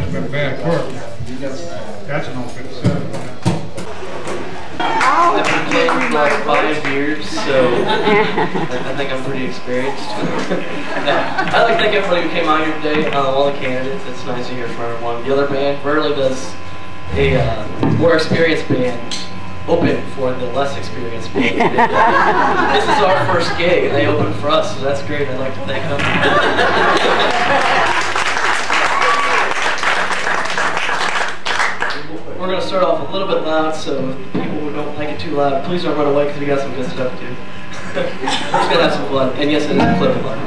But bad pork. That's an old 57. I've been playing for like 5 years, so I think I'm pretty experienced. I'd like to thank everybody who came out here today, all the candidates. It's nice to hear from everyone. The other band, Burley, does a more experienced band open for the less experienced band. This is our first gig, and they opened for us, so that's great. I'd like to thank them. We're going to start off a little bit loud, so people who don't like it too loud, please don't run away because we got some good stuff to do. We're just going to have some fun, and yes, it is political fun.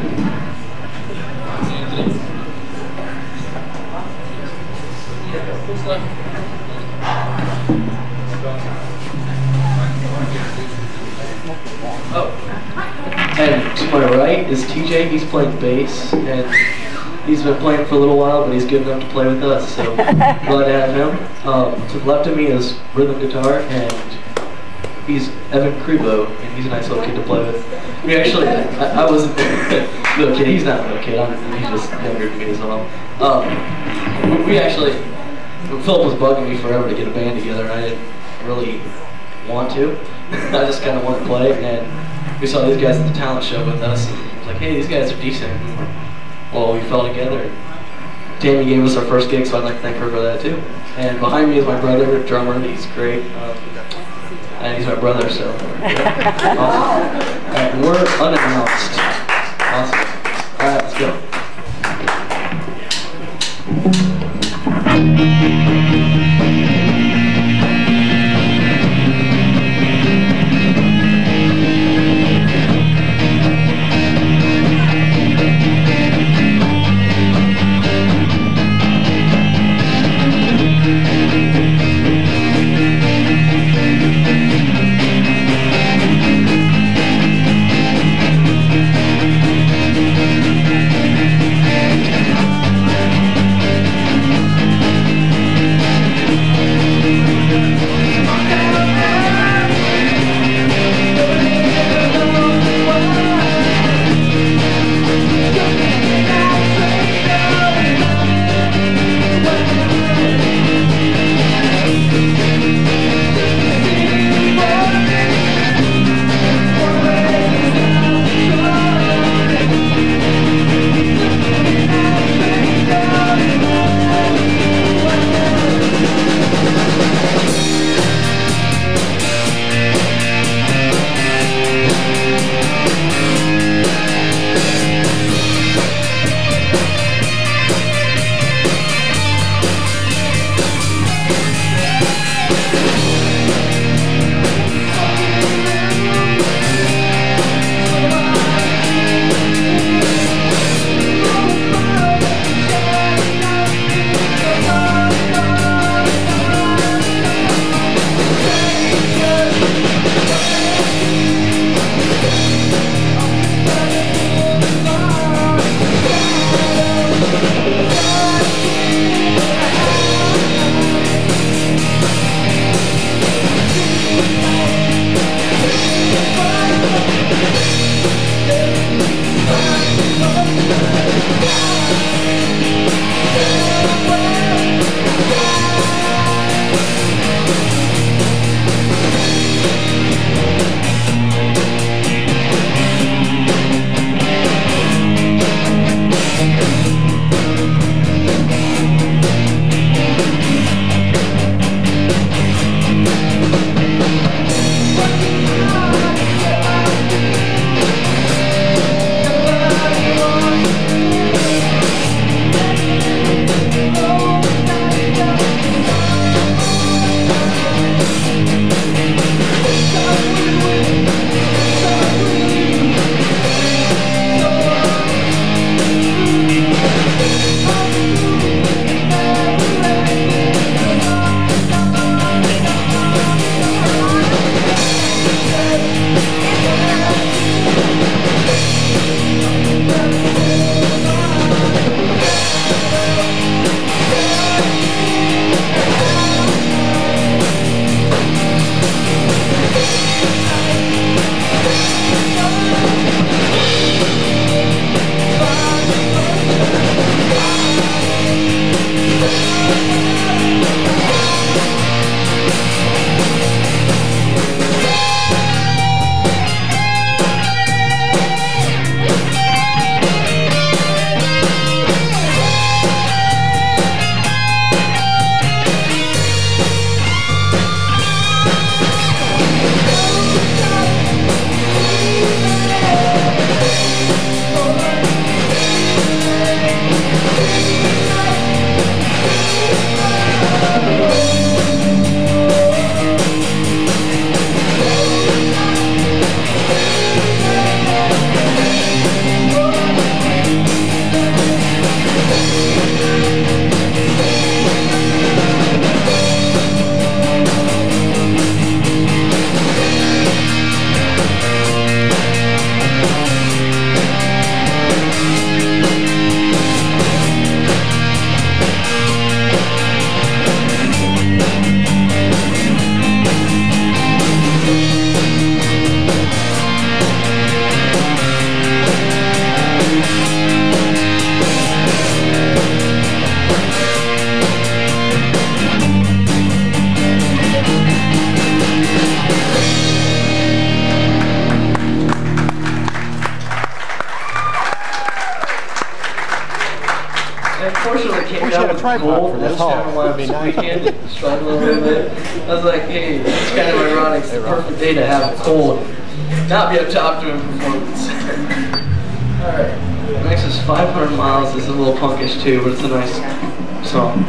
Oh, and to my right is TJ. He's playing bass, and he's been playing for a little while, but he's good enough to play with us, so glad to have him. To the left of me is rhythm guitar, and he's Evan Crebo, and he's a nice little kid to play with. We actually, I wasn't little kid. He's not a little kid. He's just younger than me as well. We actually, Philip was bugging me forever to get a band together, and I didn't really want to. I just kind of wanted to play, and we saw these guys at the talent show with us, and I was like, hey, these guys are decent. Well, we fell together. Tammy gave us our first gig, so I'd like to thank her for that too. And behind me is my brother, drummer. He's great. And he's my brother, so yeah. Awesome. Alright, we're unannounced. Awesome. Alright, let's go. unfortunately came Wish I down had a with tripod gold for this this. time Would be last nice. weekend. Struggled a little bit. I was like, hey, it's kind of ironic. It's the perfect day to have cold. Not be a top doing performance. Alright. Next is 500 Miles. This is a little punkish too, but it's a nice song.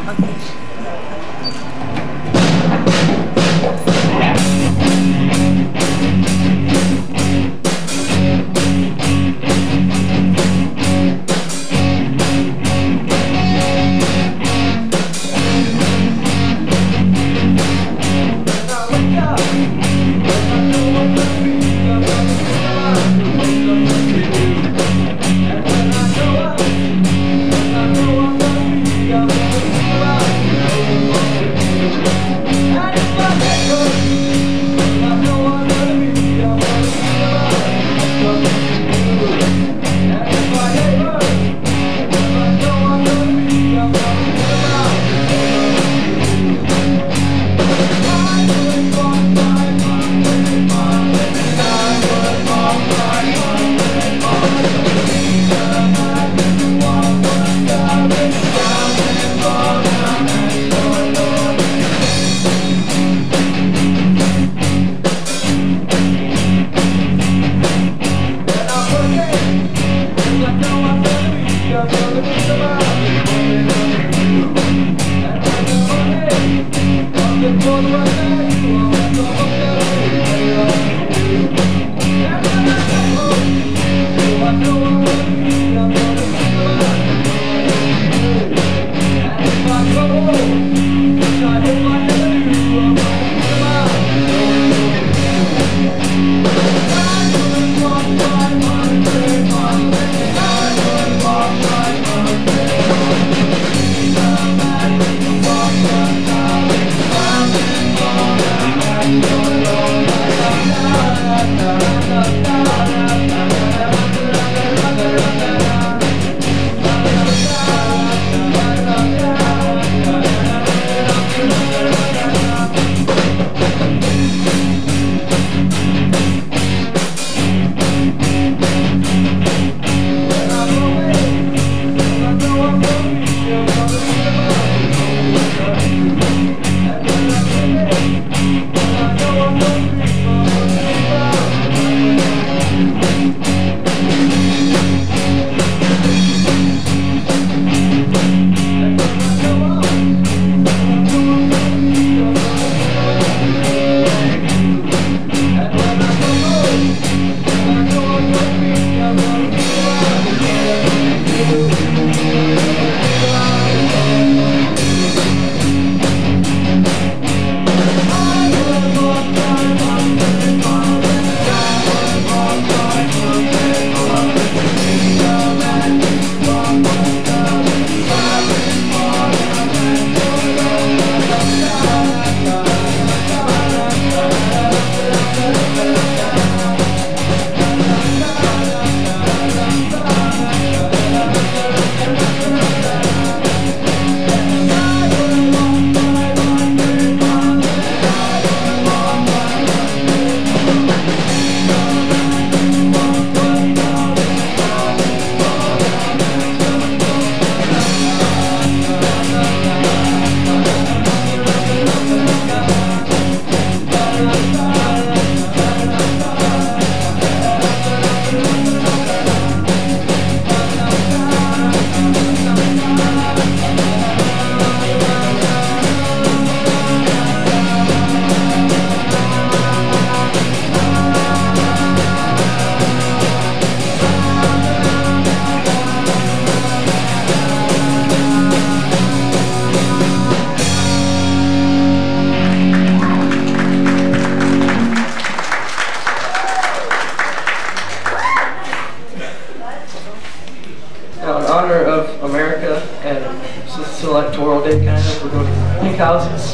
Electoral day, kind of. We're doing pink houses.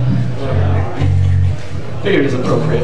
Figured it's appropriate.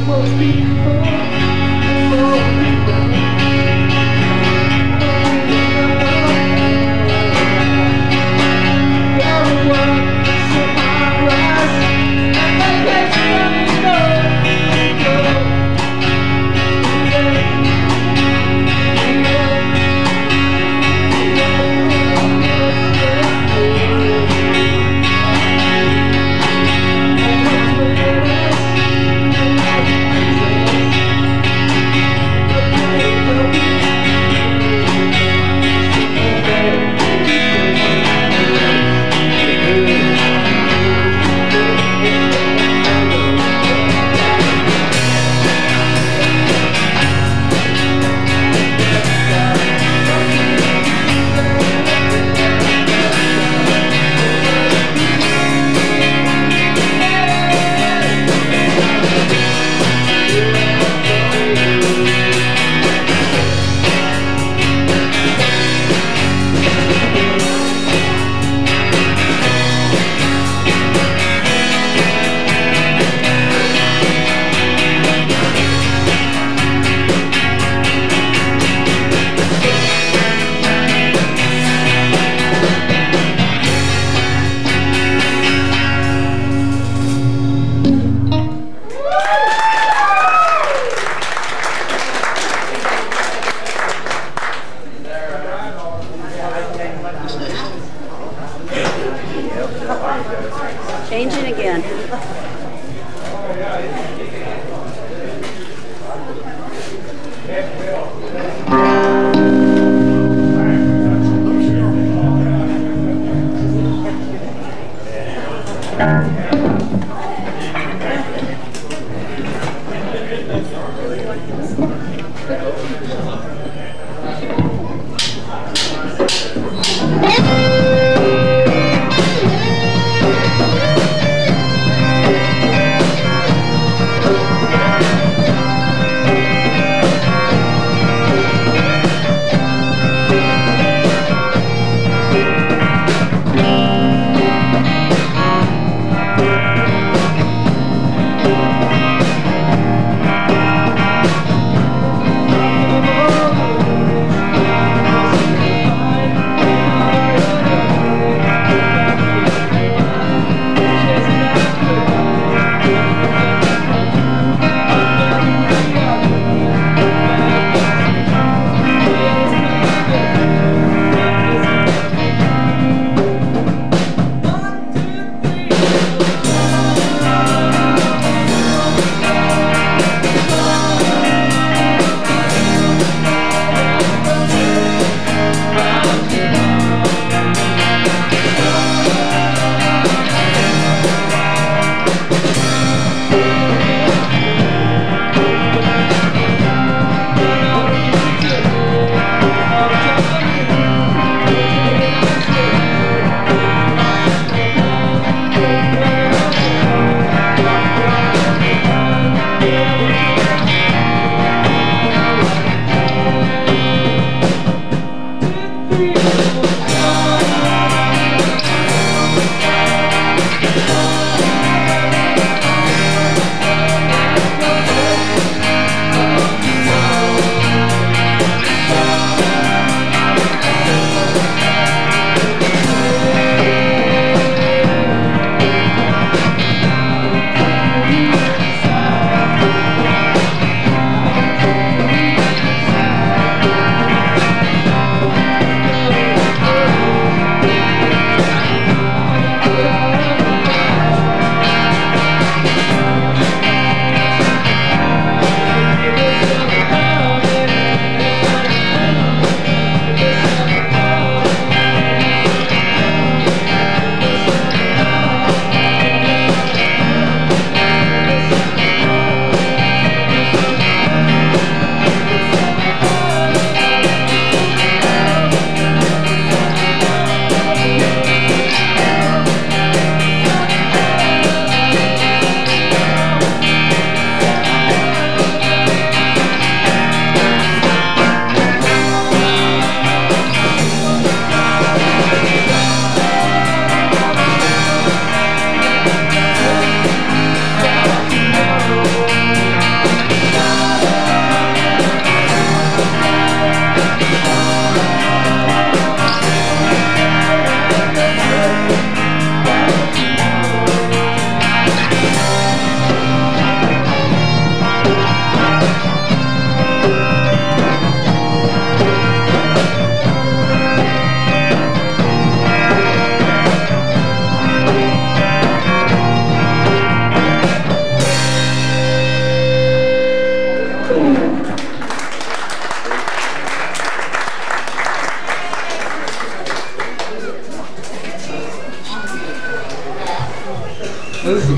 Changing again.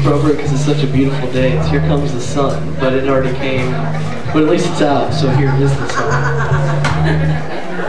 appropriate because it's such a beautiful day. It's Here Comes the Sun, but it already came, but at least it's out, so here is the sun.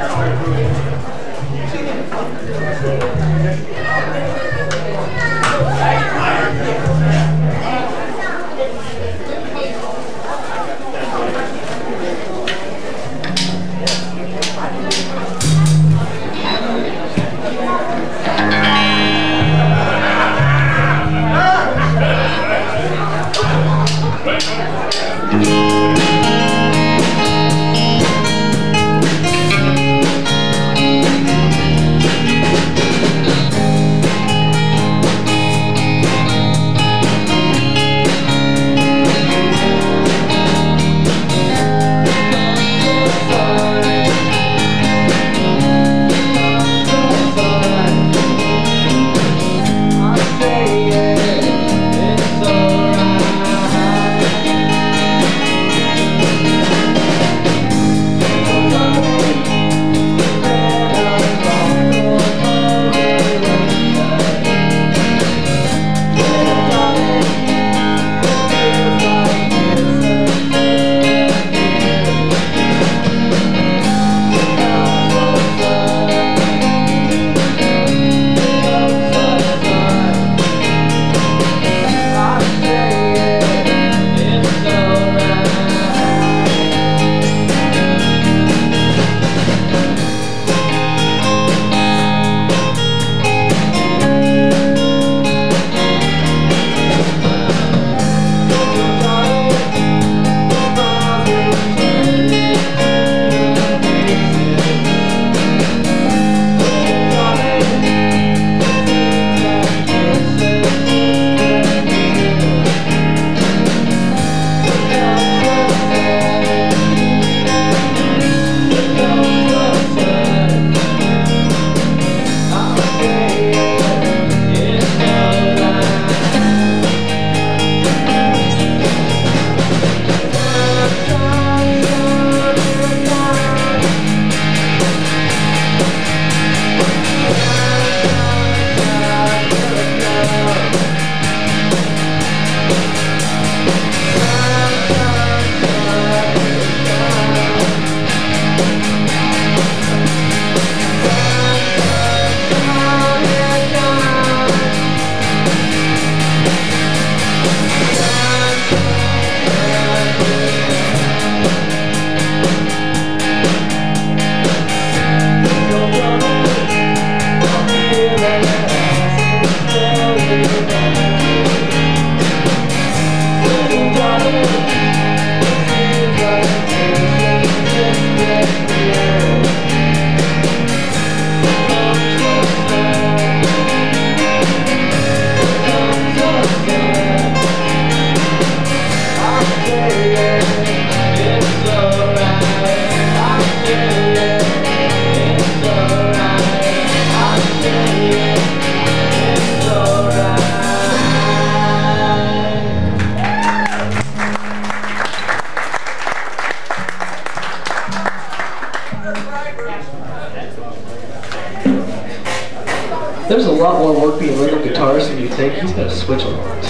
There's a lot more work being rhythm guitarist than you think. He's got to switch a lot.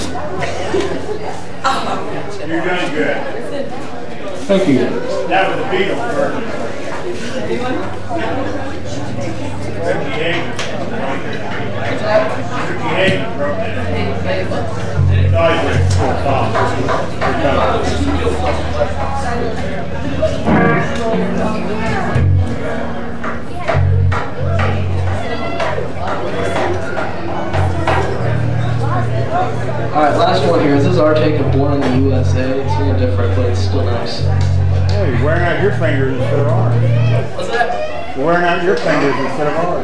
You're doing good. Thank you. That was the Beatles version. Ricky Hagan. Ricky Hagan wrote that. It's always a cool song. Alright, last one here. This is our take of Born in the USA. It's a little different, but it's still nice. Hey, you're wearing out your fingers instead of ours. What's that? You're wearing out your fingers instead of ours.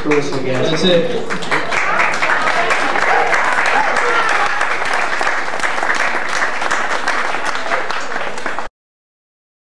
for listening, guys. That's it.